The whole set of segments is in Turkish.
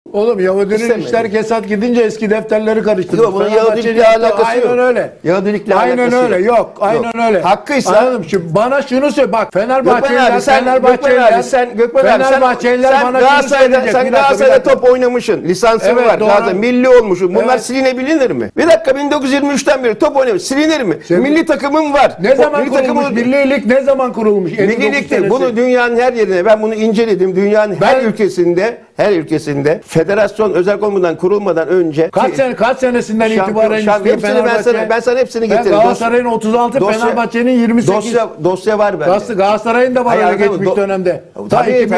Oğlum Yahudinin işler kesat gidince eski defterleri karıştırdı. Yok, bunun Yahudilikle alakası yok. Aynen öyle. Yahudilikle aynen alakası öyle. Yok. Aynen öyle. Hakkıysa. Anladım. Şimdi bana şunu söyle. Bak Fenerbahçeliler Sen Galatasaray'da top oynamışsın. Lisansın Evet, var. Galatasaray milli olmuşsun. Bunlar Evet. silinebilir mi? Bir dakika, 1923'ten beri top oynamış. Silinir mi? Milli takımım var. Ne zaman kurulmuş? Millilik ne zaman kurulmuş? Milliliktir. Bunu dünyanın her yerine, ben bunu inceledim. Dünyanın her ülkesinde federasyon özel olmadan, kurulmadan önce kaç senesinden itibaren istiyor Fenerbahçe? ben sana hepsini getirdim. Galatasaray'ın 36, Fenerbahçe'nin 28. Dosya var bende. Galatasaray'ın da var öyle geçmiş dönemde. Tabii,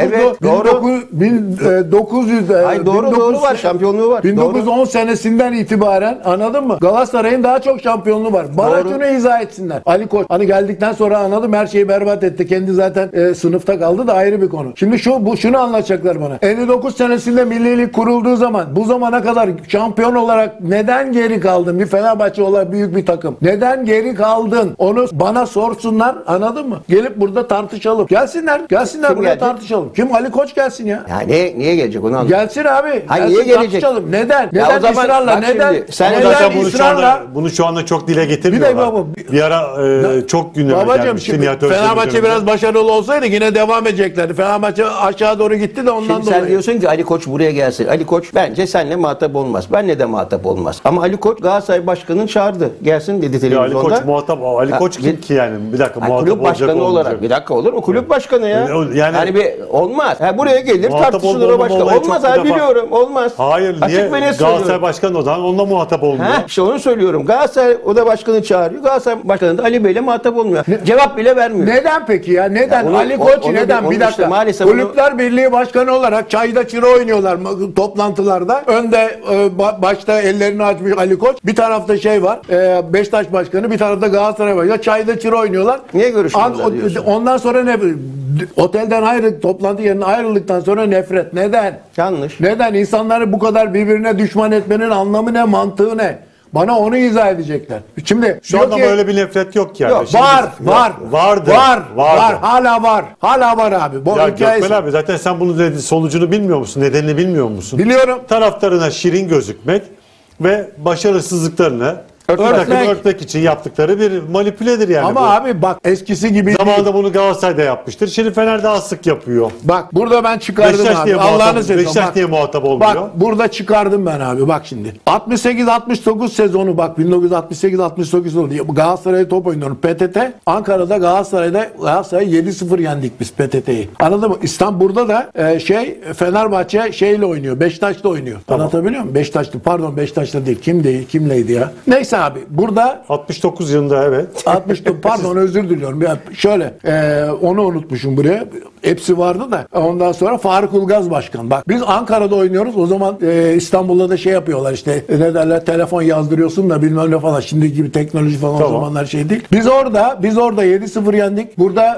1900 doğru var, şampiyonluğu var. 1910 senesinden itibaren, anladın mı? Galatasaray'ın daha çok şampiyonluğu var. Bana şunu izah etsinler. Ali Koç hani geldikten sonra anladım, her şeyi berbat etti. Kendi zaten sınıfta kaldı da ayrı bir konu. Şimdi şunu anlatacaklar bana. 59 senesinde millilik kurulduğu zaman bu zamana kadar şampiyon olarak neden geri kaldın? Bir Fenerbahçe olarak büyük bir takım. Neden geri kaldın? Onu bana sorsunlar, anladın mı? Gelip burada tartışalım. Gelsinler Kim buraya gelecek? tartışalım. Kim? Ali Koç gelsin ya. Ya niye gelecek onu anlamadım. Gelsin abi. Hayır, gelsin, niye gelecek? tartışalım. Neden? Ya Neden o zaman ısrarla? bak Neden? şimdi, sen neden Zaten ısrarla? bunu şu anda çok dile getirmiyorlar. Bir de baba, bir ara çok gündeme babacım gelmişti. şimdi Fenerbahçe biraz başarılı olsaydı yine devam edeceklerdi. Fenerbahçe aşağı doğru gitti de ondan Şimdi dolayı. sen diyorsun ki Ali Koç buraya gelsin. Ali Koç bence seninle muhatap olmaz. Benle de muhatap olmaz. Ama Ali Koç Galatasaray Başkanı'nı çağırdı. Gelsin dedi Ya televizyonda. Ali Koç muhatap. Ali Koç kim ki yani? Bir dakika, muhatap kulüp olacak, başkanı olmayacak. olarak. Bir dakika, olur mu? Kulüp başkanı ya. Yani bir olmaz. Buraya gelir muhatap tartışılır olma o başkan. olayı Olmaz çok abi, bir defa- biliyorum. Olmaz. Hayır, Açık niye? ve net Galatasaray söylüyorum. Başkanı o zaman onunla muhatap olmuyor. İşte onu söylüyorum. Galatasaray oda başkanı çağırıyor. Galatasaray başkanı da Ali Bey'le muhatap olmuyor. Cevap bile vermiyor. Neden peki ya? Neden? Ya onu- Ali Koç onu- neden? onu Bir işte dakika. maalesef Kulüpler Birliği Başkanı olarak çayda çıra oynuyorlar toplantılarda. Önde başta ellerini açmış Ali Koç. Bir tarafta var. Beşiktaş Başkanı, bir tarafta Galatasaray Başkanı. Çayda çıra oynuyorlar. Niye görüşmüyorlar diyorsun? Ondan sonra otelden toplantı yerine ayrıldıktan sonra nefret. Neden? Yanlış. Neden? İnsanları bu kadar birbirine düşman etmenin anlamı ne? Mantığı ne? Bana onu izah edecekler. Şimdi Şu anda böyle bir nefret yok yani. Yok, Şimdi var. Vardı. Var. Hala var. Hala var abi. Bu Ya hikayesi. Gökmen abi, zaten sen bunun sonucunu bilmiyor musun? Nedenini bilmiyor musun? Biliyorum. Taraftarına şirin gözükmek ve başarısızlıklarını örtmek için yaptıkları bir manipüledir yani. Ama bu. abi bak, eskisi gibi Zamanında değil. bunu Galatasaray'da yapmıştır. Şimdi Fener'de az sık yapıyor. Bak burada ben çıkardım Beşiktaş abi. diye Allah'ını seversen. Beşiktaş diye muhatap olmuyor. Bak burada çıkardım ben abi. Bak şimdi. 68-69 sezonu, bak 1968-69 sezonu Galatasaray'da top oynuyorum. PTT Ankara'da Galatasaray'ı 7-0 yendik biz PTT'yi. Anladın mı? İstanbul'da da Fenerbahçe ile oynuyor. Beşiktaş'ta oynuyor. Tamam. Anlatabiliyor muyum? Beşiktaş'ta değil. Kimleydi ya? Neyse abi burada 69 yılında evet. 69 pardon, özür diliyorum. Ya şöyle onu unutmuşum buraya. Hepsi vardı da. Ondan sonra Faruk Ulgaz Başkan. Bak biz Ankara'da oynuyoruz. O zaman İstanbul'da da yapıyorlar işte. Ne derler? Telefon yazdırıyorsun da bilmem ne falan. Şimdiki gibi teknoloji falan Tamam. o zamanlar değil. Biz orada 7-0 yendik. Burada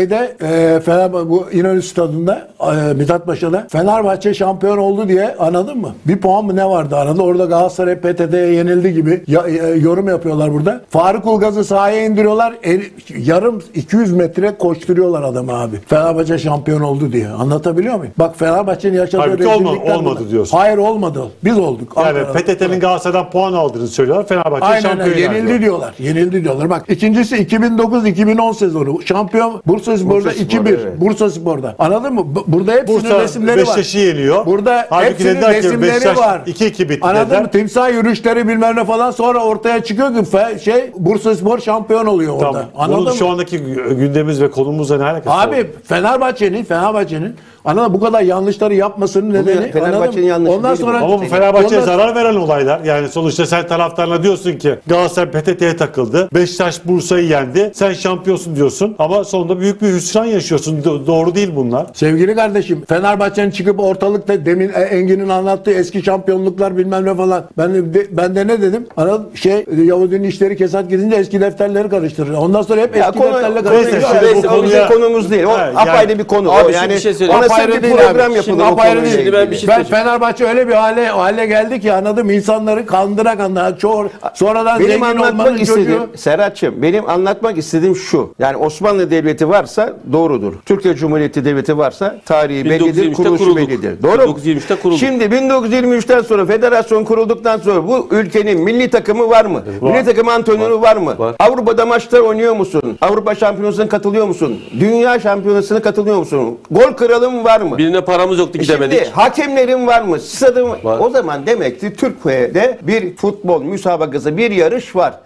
Fenerbahçe bu İnönü Stadı'nda Mithatpaşa'da Fenerbahçe şampiyon oldu diye, anladın mı? Bir puan mı ne vardı arada? Orada Galatasaray PTT'ye yenildi gibi yorum yapıyorlar burada. Faruk Ulgaz'ı sahaya indiriyorlar. Yarım 200 metre koşturuyorlar adamı abi. Fenerbahçe şampiyon oldu diye. Anlatabiliyor muyum? Bak Fenerbahçe'nin yaşadığı Halbuki rezillikler olmadı bunlar. diyorsun. Hayır, olmadı. Biz olduk. Yani Ankara'da. PTT'nin Galatasaray'dan puan aldığını söylüyorlar. Fenerbahçe Aynen şampiyon öyle. Yenildi diyorlar. Yenildi diyorlar. Bak ikincisi 2009-2010 sezonu. Şampiyon Bursaspor'da 2-1. evet. Bursaspor'da. Anladın mı? Burada hepsinin Bursa resimleri var. Beşiktaş'ı yeniyor. Burada Halbuki hepsinin dediler ki resimleri Beşiktaş var. 2-2 bitti Anladın dediler. mı? Timsah yürüyüşleri bilmem ne falan, sonra ortaya çıkıyor ki Bursaspor şampiyon oluyor orada. Tamam. Anladın Bunun mı? şu andaki gündemimiz ve konumuzla ne alakası var? Abi Fenerbahçe'nin anladın mı? Bu kadar yanlışları yapmasının nedeni, Fenerbahçe'nin yanlışı ondan değil sonra bu. Ama bu Fenerbahçe'ye zarar veren olaylar. Yani sonuçta sen taraftarına diyorsun ki Galatasaray PTT'ye takıldı. Beşiktaş Bursa'yı yendi. Sen şampiyonsun diyorsun. Ama sonunda büyük bir hüsran yaşıyorsun. Doğru değil bunlar. sevgili kardeşim, Fenerbahçe'nin çıkıp ortalıkta demin Engin'in anlattığı eski şampiyonluklar bilmem ne falan. Ben de ne dedim? Yahudinin işleri kesat gidince eski defterleri karıştırır. Ondan sonra hep Ya eski konu- defterle Neyse, karıştırır. şimdi bu o bizim konuya- konumuz değil. O Ha, yani- apayrı bir konu. Abi o şu yani bir şey söyleyeyim. ona Apayrı sırf bir değil program abi. yapılır. Şimdi o apayrı konuyla değil. Şimdi ben ilgili. bir şey Ben söyleyeceğim. Fenerbahçe öyle bir hale geldi ki anladım, insanları kandıra sonradan Benim zengin olmanın anlatmak istediğim çocuğu. Serhat'cığım, benim anlatmak istediğim şu. Yani Osmanlı Devleti varsa doğrudur. Türkiye Cumhuriyeti Devleti varsa tarihi bellidir, 1923'te kuruluşu kurulduk. bellidir. Doğru mu? 1923'te kurulduk. Şimdi 1923'ten sonra federasyon kurulduktan sonra bu ülkenin milli takımı var mı? Milli takım antrenörü var mı? Var. Avrupa'da maçlar oynuyor musun? Avrupa Şampiyonası'na katılıyor musun? Dünya Şampiyonası'na katılıyor musun? Gol kralın var mı? Birine paramız yoktu gidemedik. Şimdi hakemlerin var mı? Stadım Var. o zaman demek ki Türkiye'de bir futbol müsabakası, bir yarış var.